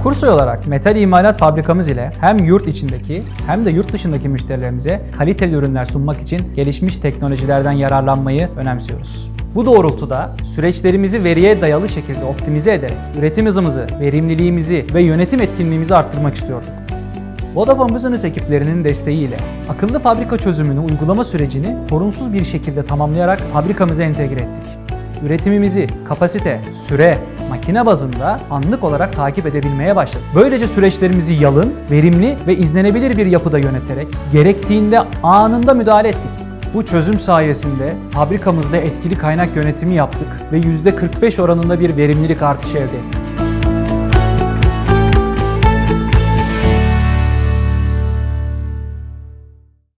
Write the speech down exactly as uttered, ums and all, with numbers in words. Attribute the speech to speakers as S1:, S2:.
S1: Akkursoy olarak metal imalat fabrikamız ile hem yurt içindeki hem de yurt dışındaki müşterilerimize kaliteli ürünler sunmak için gelişmiş teknolojilerden yararlanmayı önemsiyoruz. Bu doğrultuda süreçlerimizi veriye dayalı şekilde optimize ederek üretim hızımızı, verimliliğimizi ve yönetim etkinliğimizi arttırmak istiyorduk. Vodafone Business ekiplerinin desteğiyle akıllı fabrika çözümünü uygulama sürecini sorunsuz bir şekilde tamamlayarak fabrikamıza entegre ettik. Üretimimizi kapasite, süre, makine bazında anlık olarak takip edebilmeye başladık. Böylece süreçlerimizi yalın, verimli ve izlenebilir bir yapıda yöneterek gerektiğinde anında müdahale ettik. Bu çözüm sayesinde fabrikamızda etkili kaynak yönetimi yaptık ve yüzde kırk beş oranında bir verimlilik artışı elde ettik.